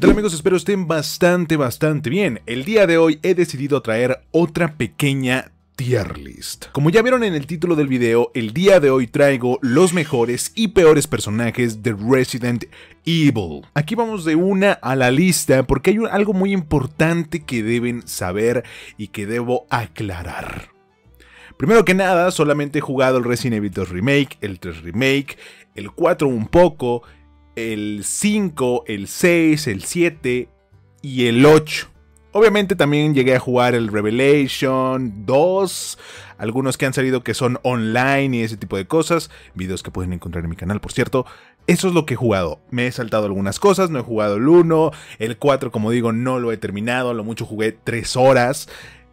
¿Qué tal, amigos? Espero estén bastante bien. El día de hoy he decidido traer otra pequeña tier list. Como ya vieron en el título del video, el día de hoy traigo los mejores y peores personajes de Resident Evil. Aquí vamos de una a la lista porque hay algo muy importante que deben saber y que debo aclarar. Primero que nada, solamente he jugado el Resident Evil 2 Remake, el 3 Remake, el 4 un poco, el 5, el 6, el 7 y el 8. Obviamente también llegué a jugar el Revelation 2, algunos que han salido que son online y ese tipo de cosas, videos que pueden encontrar en mi canal, por cierto. Eso es lo que he jugado. Me he saltado algunas cosas, no he jugado el 1, el 4 como digo no lo he terminado, a lo mucho jugué 3 horas.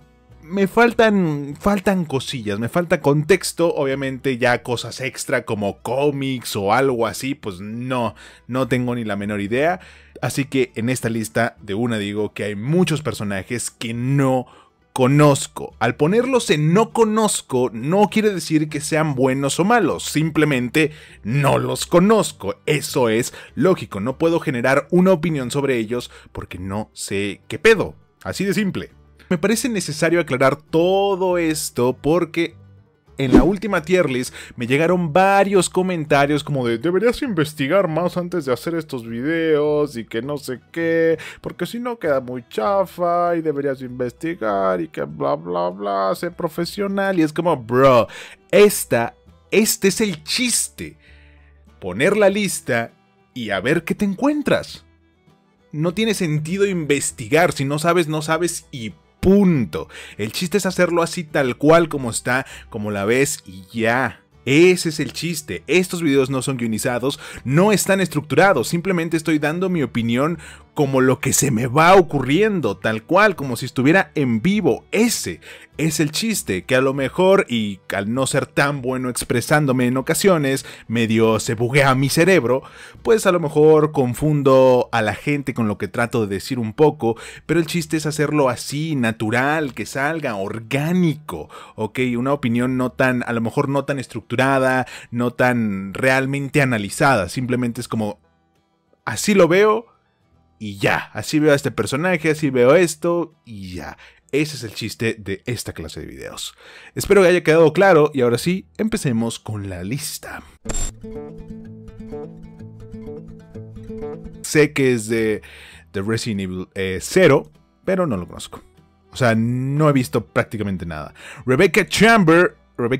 Me faltan cosillas, me falta contexto, obviamente ya cosas extra como cómics o algo así, pues no tengo ni la menor idea. Así que en esta lista de una digo que hay muchos personajes que no conozco. Al ponerlos en no conozco no quiere decir que sean buenos o malos, simplemente no los conozco. Eso es lógico, no puedo generar una opinión sobre ellos porque no sé qué pedo, así de simple. Me parece necesario aclarar todo esto porque en la última tier list me llegaron varios comentarios como de deberías investigar más antes de hacer estos videos y que no sé qué, porque si no queda muy chafa y deberías investigar y que bla bla bla, sé profesional. Y es como, bro, este es el chiste, poner la lista y a ver qué te encuentras. No tiene sentido investigar, si no sabes, no sabes y punto. El chiste es hacerlo así tal cual como está, como la ves y ya. Ese es el chiste. Estos videos no son guionizados, no están estructurados, simplemente estoy dando mi opinión como lo que se me va ocurriendo, tal cual, como si estuviera en vivo. Ese es el chiste, que a lo mejor, y al no ser tan bueno expresándome en ocasiones, medio se buguea mi cerebro, pues a lo mejor confundo a la gente con lo que trato de decir un poco, pero el chiste es hacerlo así, natural, que salga, orgánico, ok, una opinión no tan, a lo mejor no tan estructurada, no tan realmente analizada, simplemente es como, así lo veo, y ya, así veo a este personaje, así veo esto, y ya. Ese es el chiste de esta clase de videos. Espero que haya quedado claro, y ahora sí, empecemos con la lista. Sé que es de Resident Evil 0, pero no lo conozco. O sea, no he visto prácticamente nada. Rebecca Chamber,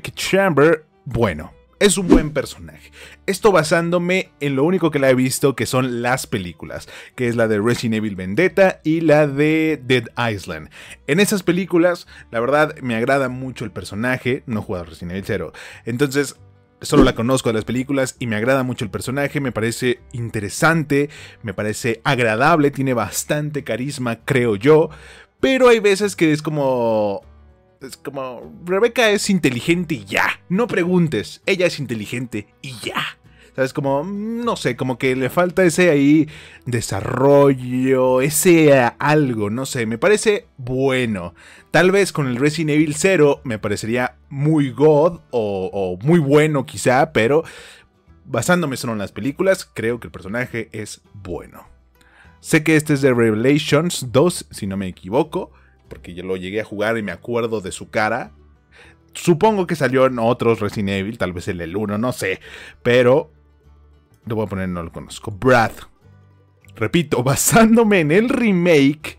bueno, es un buen personaje. Esto basándome en lo único que la he visto, que son las películas, que es la de Resident Evil Vendetta y la de Dead Island. En esas películas, la verdad, me agrada mucho el personaje. No he jugado Resident Evil 0, entonces solo la conozco de las películas y me agrada mucho el personaje. Me parece interesante, me parece agradable, tiene bastante carisma, creo yo. Pero hay veces que es como, Rebecca es inteligente y ya. No preguntes, ella es inteligente y ya. ¿Sabes? Como, no sé, como que le falta ese ahí desarrollo, ese algo, no sé, me parece bueno. Tal vez con el Resident Evil 0 me parecería muy god o muy bueno quizá, pero basándome solo en las películas, creo que el personaje es bueno. Sé que este es de Revelations 2, si no me equivoco, porque yo lo llegué a jugar y me acuerdo de su cara. Supongo que salió en otros Resident Evil, tal vez el 1, no sé. Pero lo voy a poner, no lo conozco. Brad. Repito, basándome en el remake,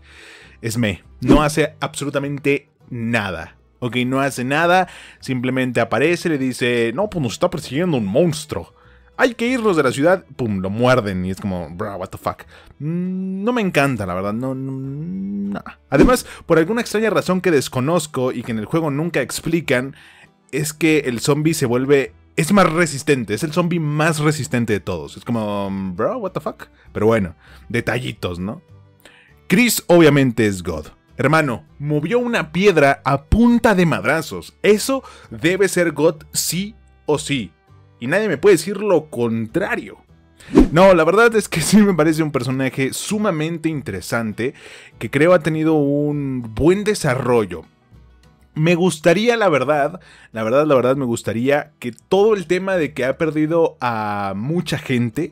no hace absolutamente nada. Ok, no hace nada, simplemente aparece, le dice, no, pues nos está persiguiendo un monstruo. Hay que irnos de la ciudad, pum, lo muerden y es como, bro, what the fuck. No me encanta, la verdad, no. Además, por alguna extraña razón que desconozco y que en el juego nunca explican, es que el zombie se vuelve, es más resistente, es el zombie más resistente de todos. Es como, bro, what the fuck. Pero bueno, detallitos, ¿no? Chris obviamente es God. Hermano, movió una piedra a punta de madrazos. Eso debe ser God sí o sí. Y nadie me puede decir lo contrario. No, la verdad es que sí me parece un personaje sumamente interesante, que creo ha tenido un buen desarrollo. Me gustaría, la verdad, me gustaría que todo el tema de que ha perdido a mucha gente,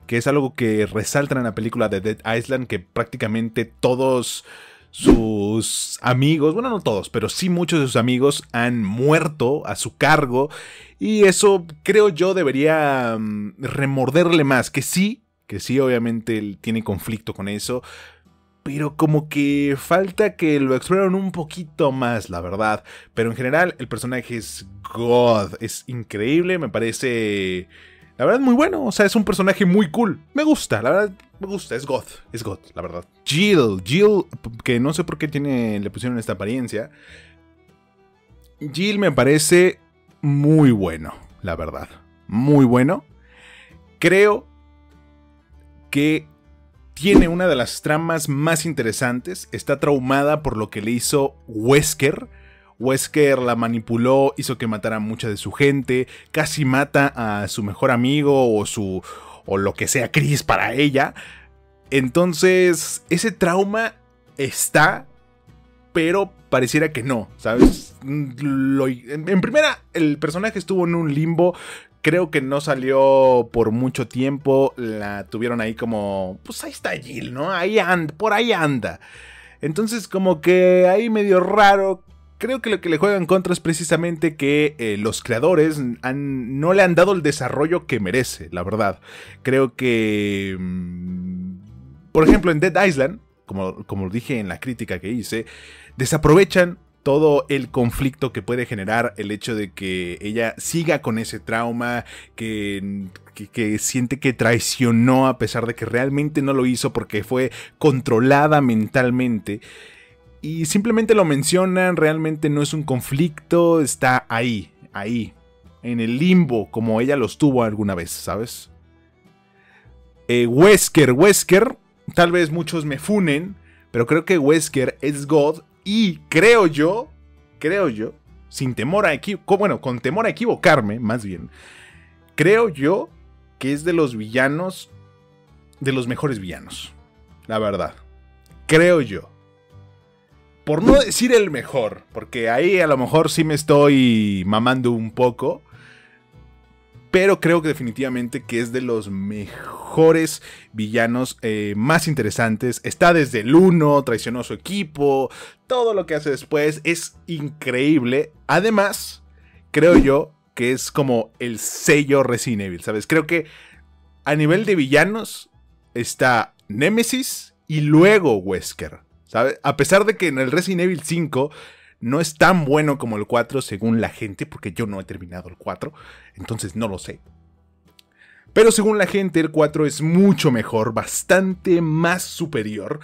que es algo que resaltan en la película de Dead Island, que prácticamente todos sus amigos, bueno, no todos, pero sí muchos de sus amigos han muerto a su cargo, y eso creo yo debería remorderle más, que sí, obviamente él tiene conflicto con eso, pero como que falta que lo exploren un poquito más, la verdad. Pero en general el personaje es God, es increíble, me parece, la verdad, muy bueno. O sea, es un personaje muy cool, me gusta, la verdad, me gusta, es God, la verdad. Jill, que no sé por qué le pusieron esta apariencia. Jill me parece muy bueno, la verdad, muy bueno. Creo que tiene una de las tramas más interesantes. Está traumada por lo que le hizo Wesker. Wesker la manipuló, hizo que matara a mucha de su gente, casi mata a su mejor amigo o lo que sea Chris para ella. Entonces, ese trauma está, pero pareciera que no, ¿sabes? En primera, el personaje estuvo en un limbo. Creo que no salió por mucho tiempo. La tuvieron ahí como, pues ahí está Jill, ¿no? Ahí anda, por ahí anda. Entonces como que ahí medio raro. Creo que lo que le juega en contra es precisamente que los creadores no le han dado el desarrollo que merece, la verdad. Creo que, por ejemplo, en Dead Island, como dije en la crítica que hice, desaprovechan todo el conflicto que puede generar el hecho de que ella siga con ese trauma, que siente que traicionó a pesar de que realmente no lo hizo porque fue controlada mentalmente. Y simplemente lo mencionan, realmente no es un conflicto, está ahí, en el limbo, como ella los tuvo alguna vez, ¿sabes? Wesker, tal vez muchos me funen, pero creo que Wesker es God. Y creo yo, sin temor a con temor a equivocarme, más bien, creo yo que es de los villanos, de los mejores villanos, la verdad. Creo yo. Por no decir el mejor, porque ahí a lo mejor sí me estoy mamando un poco, pero creo que definitivamente que es de los mejores villanos, más interesantes. Está desde el 1, traicionó a su equipo, todo lo que hace después es increíble. Además, creo yo que es como el sello Resident Evil, ¿sabes? Creo que a nivel de villanos está Nemesis y luego Wesker, ¿sabes? A pesar de que en el Resident Evil 5... no es tan bueno como el 4 según la gente, porque yo no he terminado el 4, entonces no lo sé. Pero según la gente el 4 es mucho mejor, bastante más superior.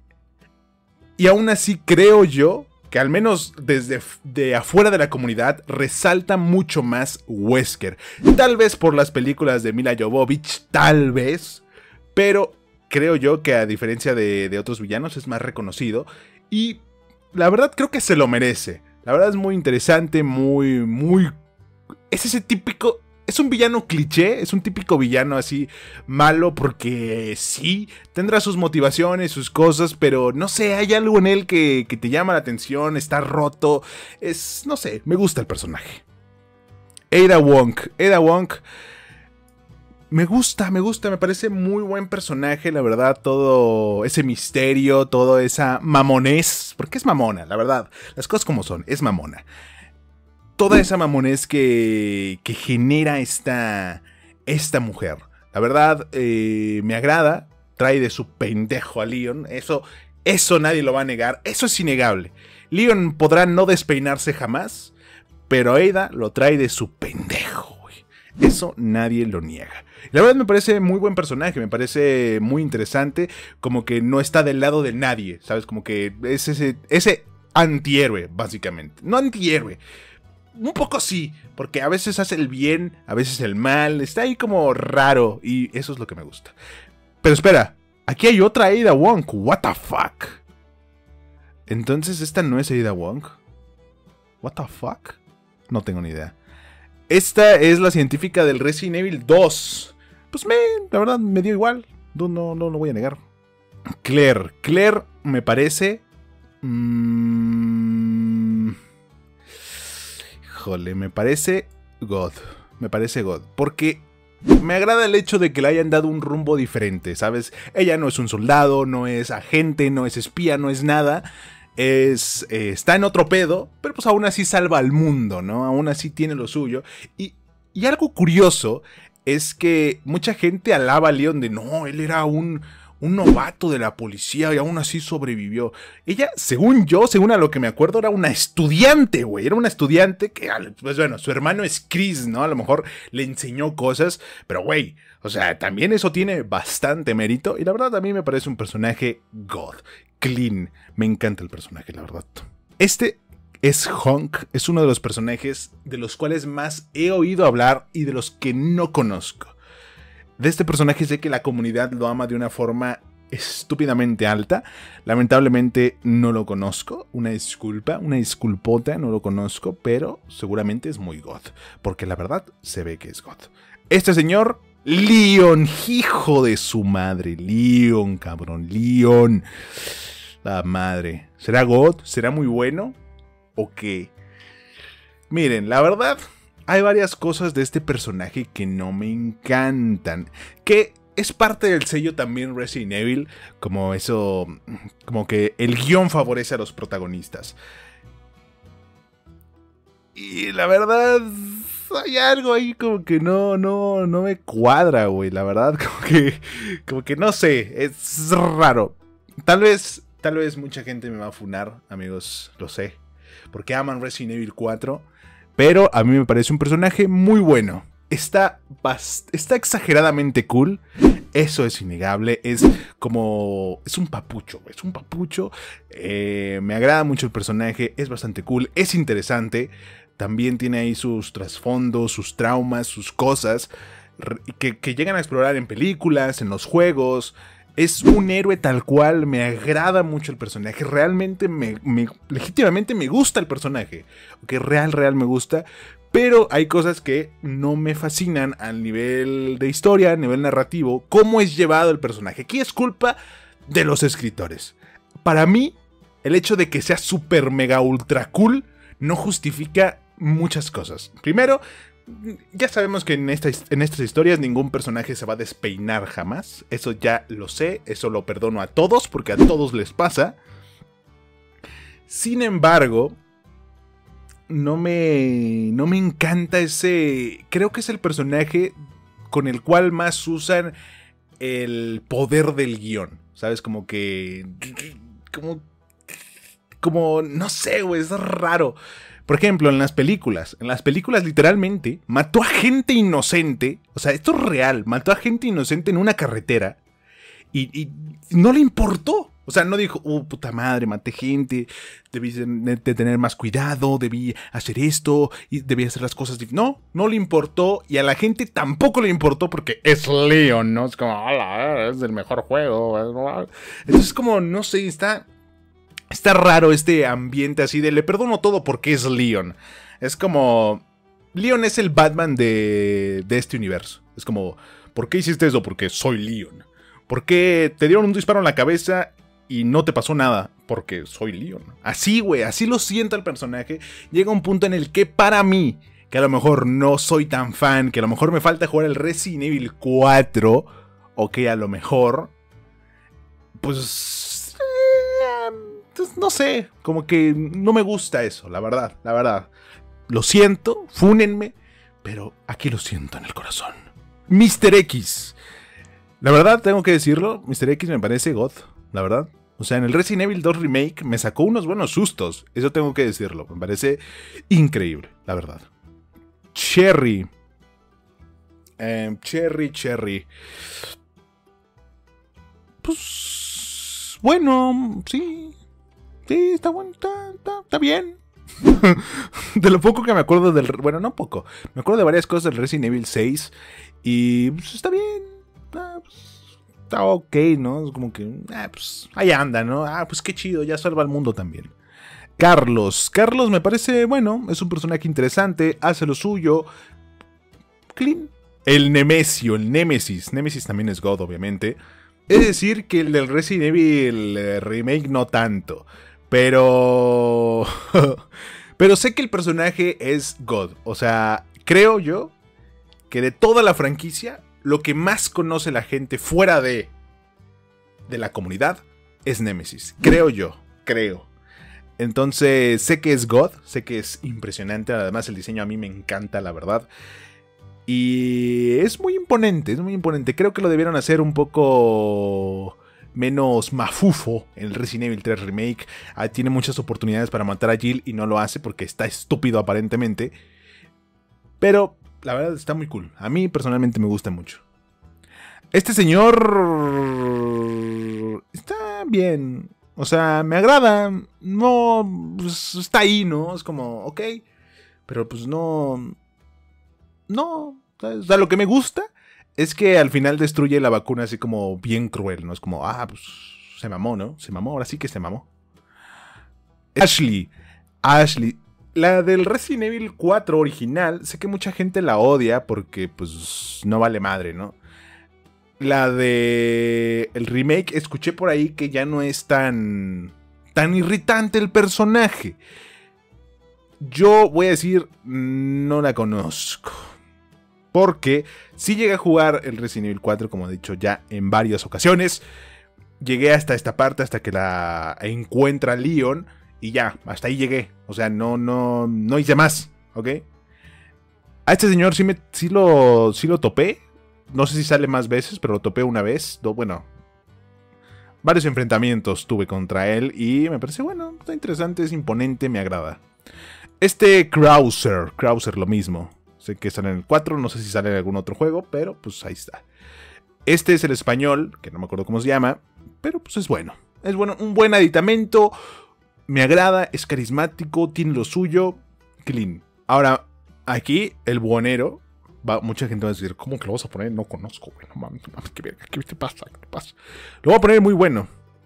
Y aún así creo yo que al menos desde afuera de la comunidad resalta mucho más Wesker. Tal vez por las películas de Milla Jovovich, tal vez. Pero creo yo que a diferencia de otros villanos es más reconocido. Y la verdad creo que se lo merece. La verdad es muy interesante, muy... Es ese típico... Es un villano cliché, es un típico villano así malo porque sí, tendrá sus motivaciones, sus cosas, pero no sé, hay algo en él que te llama la atención, está roto, no sé, me gusta el personaje. Ada Wong... Me gusta, me parece muy buen personaje, la verdad, todo ese misterio, toda esa mamonez, porque es mamona, la verdad, las cosas como son, es mamona. Toda esa mamonez que genera esta mujer, la verdad, me agrada, trae de su pendejo a Leon, eso nadie lo va a negar, eso es innegable. Leon podrá no despeinarse jamás, pero Ada lo trae de su pendejo, güey. Eso nadie lo niega. La verdad me parece muy buen personaje, me parece muy interesante, como que no está del lado de nadie, ¿sabes? Como que es ese antihéroe, básicamente. No antihéroe, un poco sí, porque a veces hace el bien, a veces el mal, está ahí como raro, y eso es lo que me gusta. Pero espera, aquí hay otra Ada Wong, what the fuck. Entonces esta no es Ada Wong. What the fuck. No tengo ni idea. Esta es la científica del Resident Evil 2. Pues la verdad me dio igual. No lo voy a negar. Claire me parece... híjole, me parece God. Porque Me agrada el hecho de que le hayan dado un rumbo diferente, ¿sabes? Ella no es un soldado, no es agente, no es espía, no es nada. Está en otro pedo, pero pues aún así salva al mundo, ¿no? Aún así tiene lo suyo. Y algo curioso es que mucha gente alaba a Leon de no, él era un novato de la policía y aún así sobrevivió. Ella, según yo, según a lo que me acuerdo, era una estudiante, güey. Era una estudiante que, pues bueno, su hermano es Chris, ¿no? A lo mejor le enseñó cosas, pero güey, o sea, también eso tiene bastante mérito. Y la verdad a mí me parece un personaje god, clean. Me encanta el personaje, la verdad. Este es Hunk, es uno de los personajes de los cuales más he oído hablar y de los que no conozco. De este personaje sé que la comunidad lo ama de una forma estúpidamente alta. Lamentablemente no lo conozco. Una disculpa, una disculpota, no lo conozco. Pero seguramente es muy god. Porque la verdad se ve que es god. Este señor, Leon, hijo de su madre. Leon, cabrón, Leon. La madre. ¿Será god? ¿Será muy bueno? ¿O qué? Miren, la verdad, hay varias cosas de este personaje que no me encantan. Que es parte del sello también Resident Evil. Como eso, como que el guión favorece a los protagonistas. Y la verdad, hay algo ahí como que no me cuadra, güey. La verdad, como que no sé, es raro. Tal vez mucha gente me va a funar, amigos, lo sé. Porque aman Resident Evil 4. Pero a mí me parece un personaje muy bueno. Está exageradamente cool. Eso es innegable. Es como... es un papucho. Es un papucho. Me agrada mucho el personaje. Es bastante cool. Es interesante. También tiene ahí sus trasfondos, sus traumas, sus cosas. Que llegan a explorar en películas, en los juegos. Es un héroe tal cual, me agrada mucho el personaje, realmente legítimamente me gusta el personaje, que real me gusta, pero hay cosas que no me fascinan al nivel de historia, a nivel narrativo, cómo es llevado el personaje. Aquí es culpa de los escritores. Para mí, el hecho de que sea super mega ultra cool no justifica muchas cosas. Primero, ya sabemos que en estas historias ningún personaje se va a despeinar jamás. Eso ya lo sé, eso lo perdono a todos porque a todos les pasa. Sin embargo, no me encanta ese... creo que es el personaje con el cual más usan el poder del guión. ¿Sabes? Como que... como no sé, güey, es raro. Por ejemplo, en las películas literalmente mató a gente inocente. O sea, esto es real. Mató a gente inocente en una carretera. Y no le importó. O sea, no dijo, puta madre, maté gente. Debí de tener más cuidado. Debí hacer esto. Y debí hacer las cosas. No le importó. Y a la gente tampoco le importó porque es Leon, ¿no? Es como, hola, es el mejor juego. Entonces, como, no sé, Está raro este ambiente así de le perdono todo porque es Leon. Es como... Leon es el Batman de este universo. Es como... ¿por qué hiciste eso? Porque soy Leon. ¿Por qué te dieron un disparo en la cabeza y no te pasó nada? Porque soy Leon. Así, güey. Así lo siento el personaje. Llega un punto en el que para mí, que a lo mejor no soy tan fan, que a lo mejor me falta jugar el Resident Evil 4, o que a lo mejor... pues... no sé, como que no me gusta eso, la verdad. Lo siento, fúnenme, pero aquí lo siento en el corazón. Mr. X. La verdad, tengo que decirlo, Mr. X me parece god, la verdad. O sea, en el Resident Evil 2 Remake me sacó unos buenos sustos, eso tengo que decirlo, me parece increíble, la verdad. Cherry. Cherry. Pues... bueno, sí... sí, está bueno, está bien. De lo poco que me acuerdo del... bueno, no poco. Me acuerdo de varias cosas del Resident Evil 6. Y pues está bien. Pues, está ok, ¿no? Es como que... pues ahí anda, ¿no? Pues qué chido, ya salva al mundo también. Carlos me parece, bueno, es un personaje interesante. Hace lo suyo. Clean. El Nemesio, el Nemesis. Nemesis también es god, obviamente. Es decir, que el del Resident Evil Remake no tanto. Pero sé que el personaje es god. O sea, creo yo que de toda la franquicia, lo que más conoce la gente fuera de la comunidad es Nemesis. Creo yo, creo. Entonces, sé que es God, sé que es impresionante. Además, el diseño a mí me encanta, la verdad. Y es muy imponente, es muy imponente. Creo que lo debieron hacer un poco menos mafufo en el Resident Evil 3 Remake. Tiene muchas oportunidades para matar a Jill y no lo hace porque está estúpido aparentemente. Pero la verdad está muy cool. A mí personalmente me gusta mucho. Este señor está bien. O sea, me agrada. No, pues está ahí, ¿no? Es como, ok. Pero pues no. No. O sea, lo que me gusta es que al final destruye la vacuna así como bien cruel, ¿no? Es como, pues se mamó, ¿no? Se mamó, ahora sí que se mamó. Ashley. La del Resident Evil 4 original, sé que mucha gente la odia porque pues no vale madre, ¿no? La de el remake, escuché por ahí que ya no es tan irritante el personaje. Yo voy a decir, no la conozco. Porque sí llegué a jugar el Resident Evil 4, como he dicho ya en varias ocasiones. Llegué hasta esta parte, hasta que la encuentra Leon. Y ya, hasta ahí llegué. O sea, no hice más, ¿ok? A este señor sí lo topé. No sé si sale más veces, pero lo topé una vez. Bueno, varios enfrentamientos tuve contra él. Y me parece, bueno, está interesante, es imponente, me agrada. Este Krauser lo mismo. Sé que sale en el 4, no sé si sale en algún otro juego, pero pues ahí está. Este es el español, que no me acuerdo cómo se llama, pero pues es bueno. Es bueno, un buen aditamento. Me agrada, es carismático, tiene lo suyo. Clean. Ahora, aquí, el buonero. Mucha gente va a decir, ¿cómo que lo vas a poner? No conozco, güey. No mames, qué verga, ¿qué te pasa? ¿Qué te pasa? Lo voy a poner muy bueno.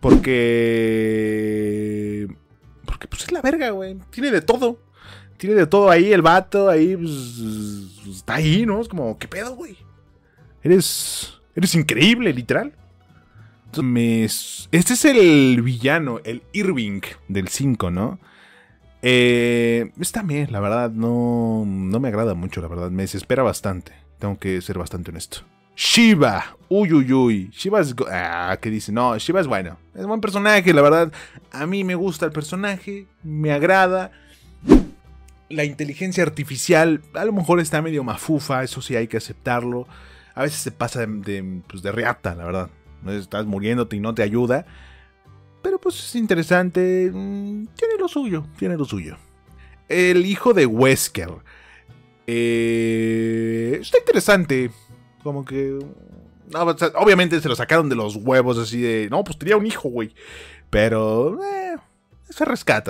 Porque pues es la verga, güey. Tiene de todo. Tiene de todo ahí, el vato, ahí, pues, está ahí, ¿no? Es como, ¿qué pedo, güey? Eres increíble, literal. Entonces, este es el villano, el Irving del 5, ¿no? Está bien, la verdad, no me agrada mucho, la verdad. Me desespera bastante. Tengo que ser bastante honesto. Shiva. Uy. Shiva es... ¿qué dice? No, Shiva es bueno. Es un buen personaje, la verdad. A mí me gusta el personaje. Me agrada. La inteligencia artificial a lo mejor está medio mafufa. Eso sí hay que aceptarlo. A veces se pasa de reata, la verdad. Estás muriéndote y no te ayuda. Pero pues es interesante. Tiene lo suyo. El hijo de Wesker. Está interesante. Como que... No, obviamente se lo sacaron de los huevos así de... No, pues tenía un hijo, güey. Pero... se rescata.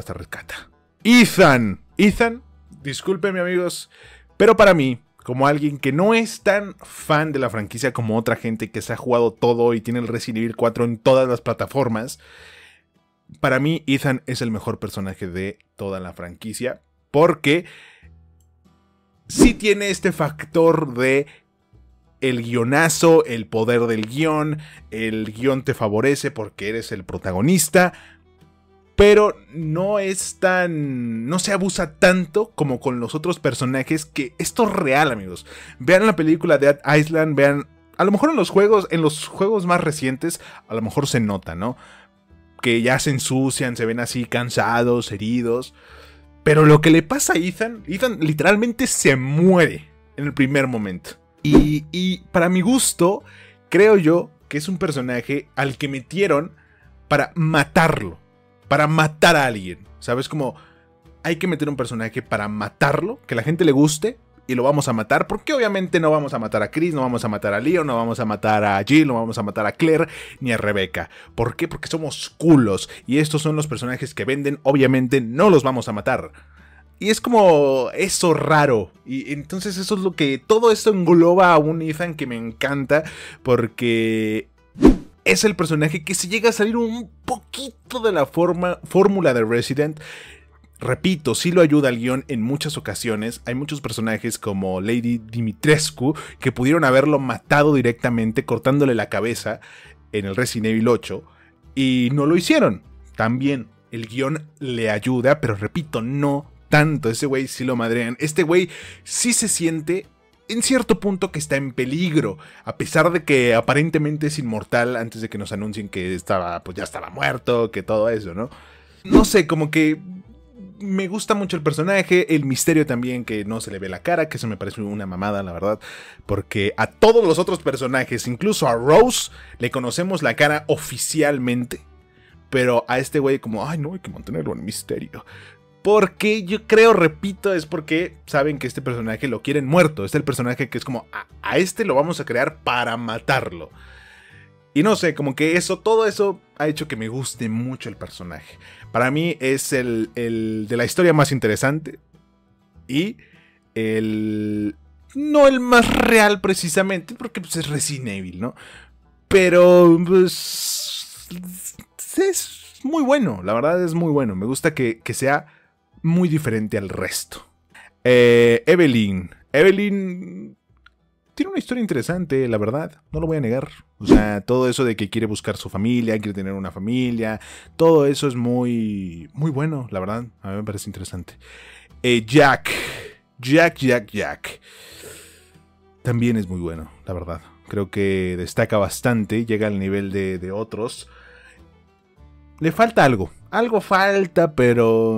Ethan, discúlpenme amigos. Pero para mí, como alguien que no es tan fan de la franquicia como otra gente que se ha jugado todo y tiene el Resident Evil 4 en todas las plataformas... Para mí, Ethan es el mejor personaje de toda la franquicia. Porque sí tiene este factor de el guionazo, el poder del guión. El guión te favorece porque eres el protagonista. Pero no es tan... no se abusa tanto como con los otros personajes. Que esto es real, amigos. Vean la película de Dead Island. Vean... A lo mejor en los juegos más recientes, a lo mejor se nota, ¿no? Que ya se ensucian, se ven así cansados, heridos. Pero lo que le pasa a Ethan literalmente se muere en el primer momento. Y para mi gusto, creo yo que es un personaje al que metieron para matarlo. Para matar a alguien. ¿Sabes? Como hay que meter un personaje para matarlo, que la gente le guste. Y lo vamos a matar, porque obviamente no vamos a matar a Chris, no vamos a matar a Leon, no vamos a matar a Jill, no vamos a matar a Claire, ni a Rebecca. ¿Por qué? Porque somos culos, y estos son los personajes que venden, obviamente no los vamos a matar. Y es como eso raro, y entonces eso es lo que, todo esto engloba a un Ethan que me encanta, porque... es el personaje que se llega a salir un poquito de la fórmula de Resident. Repito, sí lo ayuda al guión en muchas ocasiones. Hay muchos personajes como Lady Dimitrescu que pudieron haberlo matado directamente cortándole la cabeza en el Resident Evil 8 y no lo hicieron. También el guión le ayuda, pero repito, no tanto. Ese güey sí lo madrean. Este güey sí se siente en cierto punto que está en peligro, a pesar de que aparentemente es inmortal antes de que nos anuncien que pues ya estaba muerto, que todo eso, ¿no? No sé, como que me gusta mucho el personaje, el misterio también, que no se le ve la cara, que eso me parece una mamada, la verdad, porque a todos los otros personajes, incluso a Rose, le conocemos la cara oficialmente, pero a este güey como, ay no, hay que mantenerlo en misterio. Porque yo creo, repito, es porque saben que este personaje lo quieren muerto. Es el personaje que es como, a este lo vamos a crear para matarlo. Y no sé, como que todo eso ha hecho que me guste mucho el personaje. Para mí es el de la historia más interesante. Y no el más real precisamente, porque pues, es Resident Evil, ¿no? Pero pues es muy bueno, la verdad es muy bueno. Me gusta que sea muy diferente al resto. Evelyn tiene una historia interesante, la verdad, no lo voy a negar. O sea, todo eso de que quiere buscar su familia, quiere tener una familia, todo eso es muy bueno, la verdad, a mí me parece interesante. Jack. También es muy bueno, la verdad. Creo que destaca bastante, llega al nivel de otros. Le falta algo falta, pero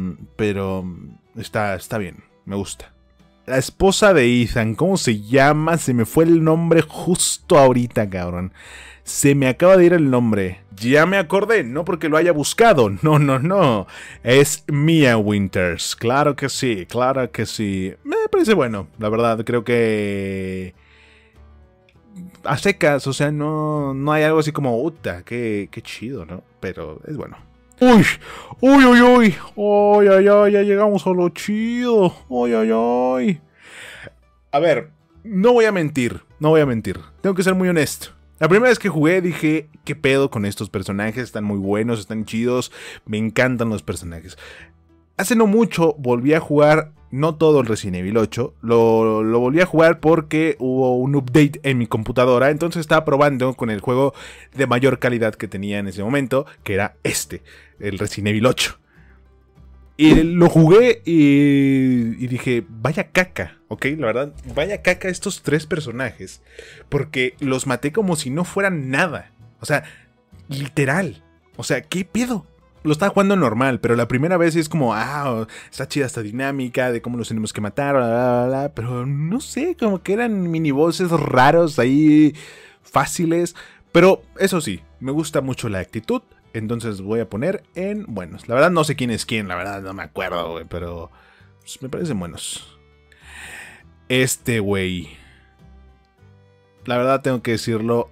está bien, me gusta. La esposa de Ethan, ¿cómo se llama? Se me fue el nombre justo ahorita, cabrón. Se me acaba de ir el nombre. Ya me acordé, no porque lo haya buscado, no. Es Mia Winters, claro que sí. Me parece bueno, la verdad, creo que a secas, o sea, no hay algo así como, uta, qué chido, ¿no? Pero es bueno. Uy, ya llegamos a lo chido. A ver, no voy a mentir. Tengo que ser muy honesto. La primera vez que jugué dije, ¿qué pedo con estos personajes? Están muy buenos, están chidos, me encantan los personajes. Hace no mucho volví a jugar, no todo el Resident Evil 8, lo volví a jugar porque hubo un update en mi computadora, entonces estaba probando con el juego de mayor calidad que tenía en ese momento, que era el Resident Evil 8. Y lo jugué y dije, vaya caca, ¿ok? La verdad, vaya caca estos tres personajes, porque los maté como si no fueran nada. O sea, literal. O sea, ¿qué pedo? Lo estaba jugando normal, pero la primera vez es como, está chida esta dinámica de cómo los tenemos que matar, bla, bla, bla, pero no sé, como que eran minibosses raros ahí, fáciles. Pero eso sí, me gusta mucho la actitud, entonces voy a poner en buenos. La verdad no sé quién es quién, la verdad no me acuerdo, güey, pero pues, me parecen buenos. Este güey, la verdad tengo que decirlo,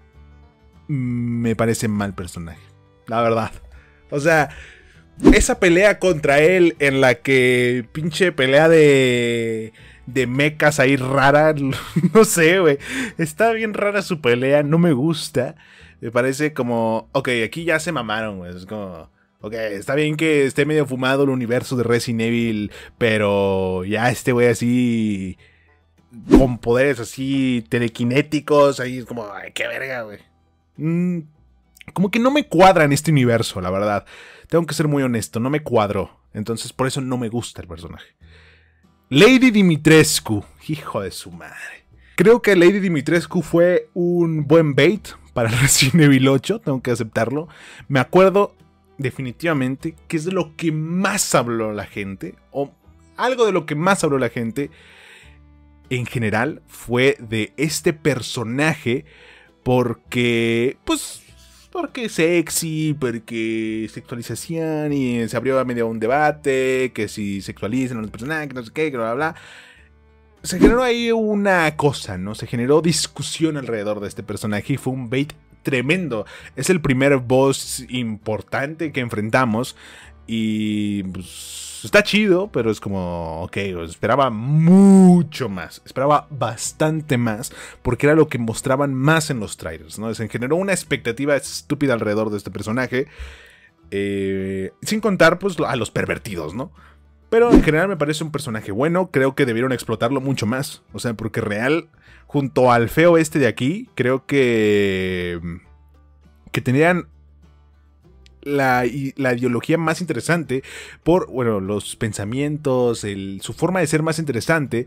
me parece mal personaje, la verdad. O sea, esa pelea contra él en la que pinche pelea de mechas ahí rara, no sé, güey. Está bien rara su pelea, no me gusta. Me parece como, ok, aquí ya se mamaron, güey. Es como, ok, está bien que esté medio fumado el universo de Resident Evil, pero ya este güey así, con poderes así telequinéticos, ahí es como, ay, qué verga, güey. Como que no me cuadra en este universo, la verdad. Tengo que ser muy honesto, no me cuadró. Entonces por eso no me gusta el personaje. Lady Dimitrescu, hijo de su madre. Creo que Lady Dimitrescu fue un buen bait para Resident Evil 8, tengo que aceptarlo. Me acuerdo definitivamente que es de lo que más habló la gente, o algo de lo que más habló la gente en general fue de este personaje porque, pues, porque sexy, porque sexualización y se abrió a medio un debate, que si sexualizan a los personajes, no sé qué, bla, bla, bla. Se generó ahí una cosa, ¿no? Se generó discusión alrededor de este personaje y fue un bait tremendo. Es el primer boss importante que enfrentamos y pues, está chido, pero es como, ok, esperaba mucho más, esperaba bastante más, porque era lo que mostraban más en los trailers, ¿no? Se generó una expectativa estúpida alrededor de este personaje, sin contar pues a los pervertidos, ¿no? Pero en general me parece un personaje bueno, creo que debieron explotarlo mucho más, o sea, porque real, junto al feo este de aquí, creo que tenían la ideología más interesante por, bueno, los pensamientos, su forma de ser más interesante,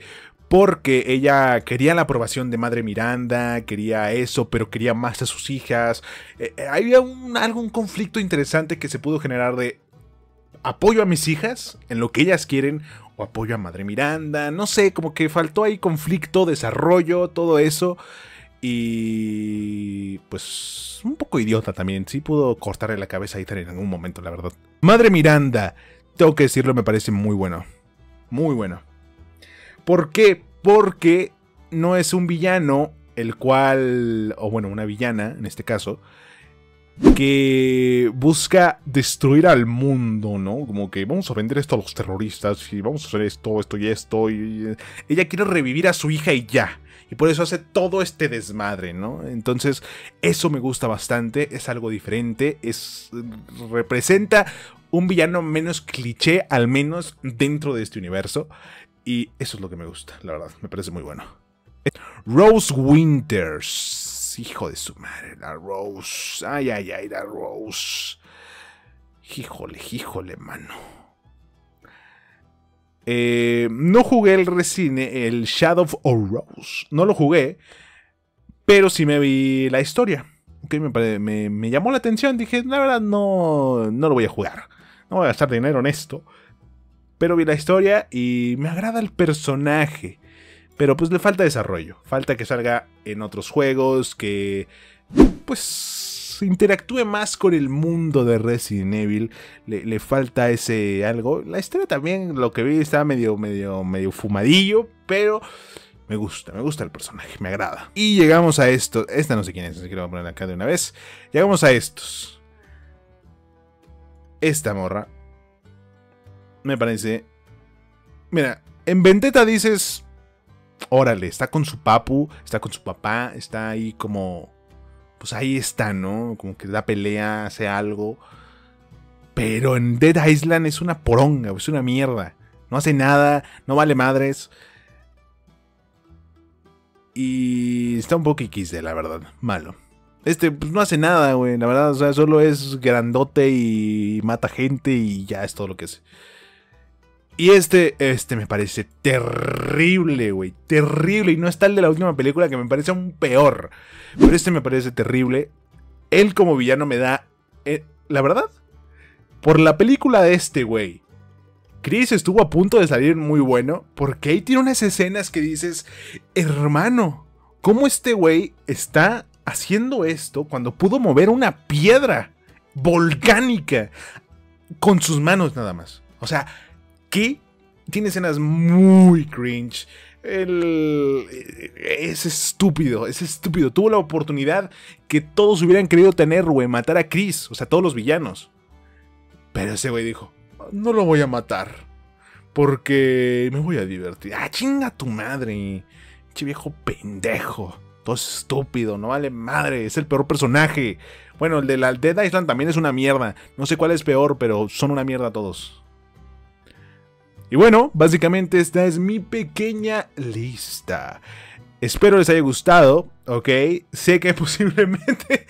porque ella quería la aprobación de Madre Miranda, quería eso, pero quería más a sus hijas. Había algún conflicto interesante que se pudo generar de apoyo a mis hijas en lo que ellas quieren o apoyo a Madre Miranda. No sé, como que faltó ahí conflicto, desarrollo, todo eso. Y pues un poco idiota también. Sí pudo cortarle la cabeza a Ethan en algún momento, la verdad. Madre Miranda, tengo que decirlo, me parece muy bueno. Muy bueno. ¿Por qué? Porque no es un villano el cual, o bueno, una villana en este caso, que busca destruir al mundo, ¿no? Como que vamos a vender esto a los terroristas y vamos a hacer esto, esto y esto. Y ella quiere revivir a su hija y ya. Y por eso hace todo este desmadre, ¿no? Entonces, eso me gusta bastante, es algo diferente, representa un villano menos cliché, al menos dentro de este universo. Y eso es lo que me gusta, la verdad, me parece muy bueno. Rose Winters. Hijo de su madre, la Rose. Ay, ay, ay, la Rose. Híjole, mano. No jugué el Shadow of Rose. No lo jugué, pero sí me vi la historia. Okay, me llamó la atención. Dije, la verdad, no lo voy a jugar. No voy a gastar dinero en esto. Pero vi la historia y me agrada el personaje. Pero pues le falta desarrollo. Falta que salga en otros juegos. Que pues interactúe más con el mundo de Resident Evil. Le falta ese algo. La historia también, lo que vi, está medio fumadillo. Pero me gusta el personaje. Me agrada. Y llegamos a esto. Esta no sé quién es, así que lo voy a poner acá de una vez. Llegamos a estos. Esta morra me parece... Mira, en Vendetta dices... Órale, está con su papu, está con su papá, está ahí como... Pues ahí está, ¿no? Como que da pelea, hace algo. Pero en Dead Island es una poronga, es una mierda. No hace nada, no vale madres. Y está un poco XD, la verdad, malo. Pues no hace nada, güey, la verdad, o sea, solo es grandote y mata gente y ya es todo lo que es. Y este me parece terrible, güey, terrible. Y no está el de la última película, que me parece aún peor. Pero este me parece terrible. Él como villano me da... la verdad, por la película de este güey, Chris estuvo a punto de salir muy bueno. Porque ahí tiene unas escenas que dices... Hermano, ¿cómo este güey está haciendo esto cuando pudo mover una piedra volcánica con sus manos nada más? O sea, que tiene escenas muy cringe. Es estúpido. Tuvo la oportunidad que todos hubieran querido tener, güey, matar a Chris, o sea, todos los villanos. Pero ese güey dijo, no lo voy a matar, porque me voy a divertir. Ah, chinga tu madre, che viejo pendejo. Todo es estúpido, no vale madre, es el peor personaje. Bueno, el de la Dead Island también es una mierda. No sé cuál es peor, pero son una mierda todos. Y bueno, básicamente esta es mi pequeña lista. Espero les haya gustado, ¿ok? Sé que posiblemente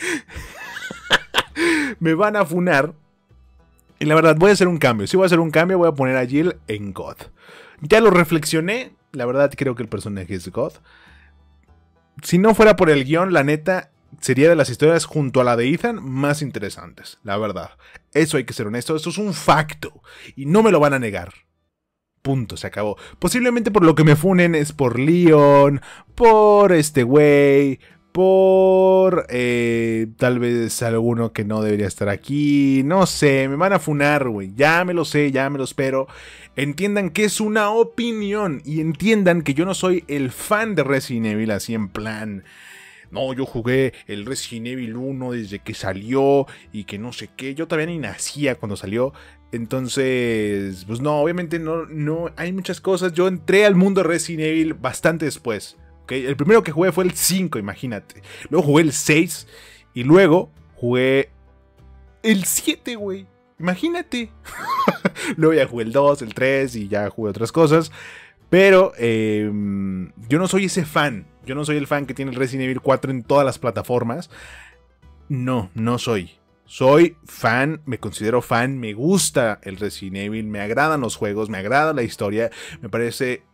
me van a funar. Y la verdad, voy a hacer un cambio. Si voy a hacer un cambio, voy a poner a Jill en God. Ya lo reflexioné. La verdad, creo que el personaje es God. Si no fuera por el guión, la neta, sería de las historias junto a la de Ethan más interesantes. La verdad. Eso hay que ser honesto. Eso es un facto. Y no me lo van a negar. Punto, se acabó. Posiblemente por lo que me funen es por Leon, por este güey, por tal vez alguno que no debería estar aquí. No sé, me van a funar, güey. Ya me lo sé, ya me lo espero. Entiendan que es una opinión y entiendan que yo no soy el fan de Resident Evil así en plan... No, yo jugué el Resident Evil 1 desde que salió y que no sé qué. Yo todavía ni nacía cuando salió. Entonces, pues no, obviamente no hay muchas cosas. Yo entré al mundo de Resident Evil bastante después. ¿Okay? El primero que jugué fue el 5, imagínate. Luego jugué el 6 y luego jugué el 7, güey. Imagínate. Luego ya jugué el 2, el 3 y ya jugué otras cosas. Pero yo no soy ese fan. Yo no soy el fan que tiene el Resident Evil 4 en todas las plataformas. No soy. Soy fan, me considero fan, me gusta el Resident Evil, me agradan los juegos, me agrada la historia, me parece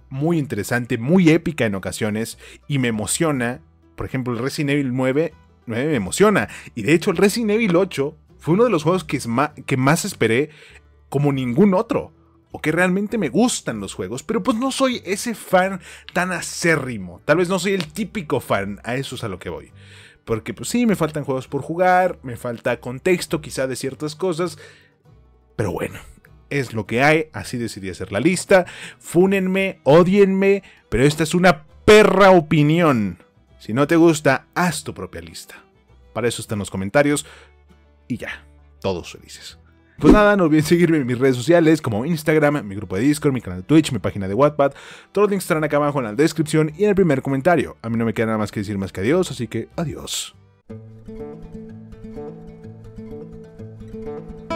muy interesante, muy épica en ocasiones, y me emociona. Por ejemplo, el Resident Evil 9 me emociona, y de hecho el Resident Evil 8 fue uno de los juegos que más esperé como ningún otro, o que realmente me gustan los juegos, pero pues no soy ese fan tan acérrimo, tal vez no soy el típico fan, a eso es a lo que voy. Porque pues sí, me faltan juegos por jugar, me falta contexto quizá de ciertas cosas, pero bueno, es lo que hay, así decidí hacer la lista. Fúnenme, odienme, pero esta es una perra opinión. Si no te gusta, haz tu propia lista. Para eso están los comentarios y ya, todos felices. Pues nada, no olviden seguirme en mis redes sociales como Instagram, mi grupo de Discord, mi canal de Twitch, mi página de Wattpad. Todos los links estarán acá abajo en la descripción y en el primer comentario. A mí no me queda nada más que decir más que adiós, así que adiós.